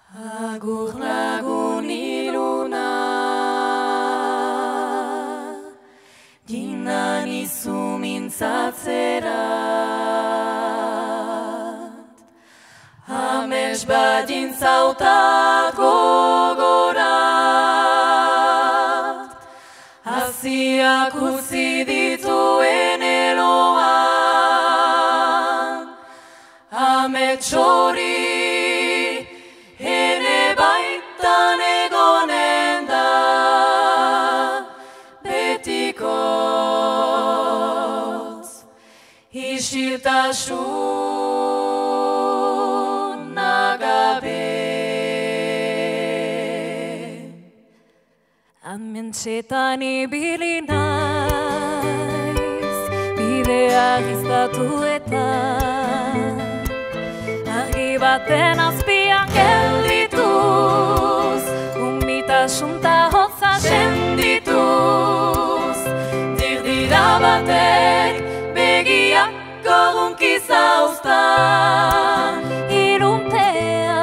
Agur lagun iluna, dinan izu mintzatzerat, amets badin zautat gogorat, haziak utzi dituen eloan, amets hori ene baitan egonen da, betikotz, isiltasuna gabe. Amentsetan ibili naiz, bidea giztatu eta argi baten azpian geldituz, umitasun ta hotza sendituz, dirdira batek begiak gorunki zauztan, iluntea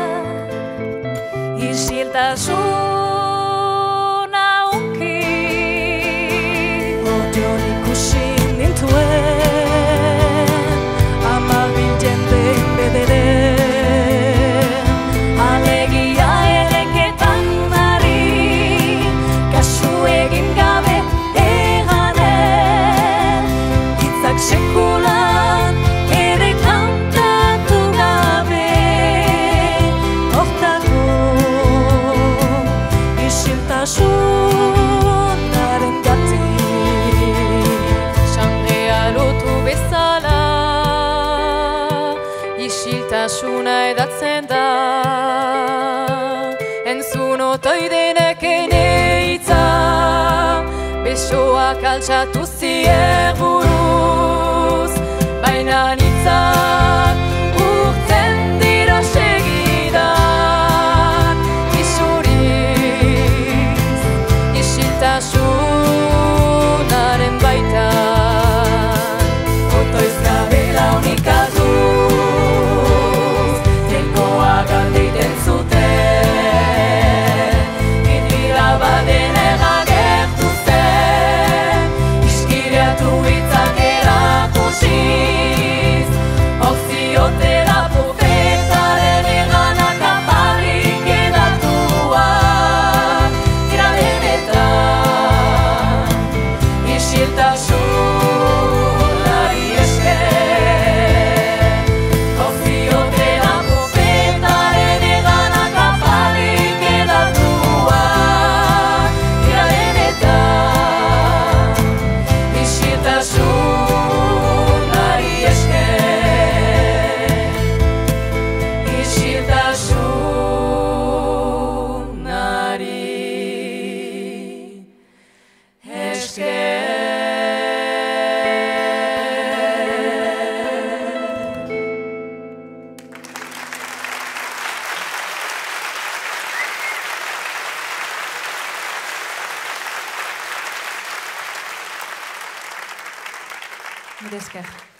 isiltasuna unki, odion ikusi nintuen, amar jenden bederen, alegia ereketan ari, kasu egin gabe eranen, hitzak sekulan ere kantatu gabe, hortako isiltasunaren gatik, xandrea lotu bezala, isiltasuna edatzen da, entzun otoidenek ene hitza, besoak altxatu zier buruz, baina hitzak urtzen dira segidan, isuriz, isiltasunaren baitan, otoiz gabe launik alduz, jainkoak aldeiten zuten, idila baden eragertu zen, iskiriatu hitzak erakusiz, okziotera profetaren eranak aparik edatuak, dira benetan, isiltasunari esker, okziotera profetaren eranak aparik edatuak, dira benetan, isiltasunari esker, isiltasunari esker. Mila esker.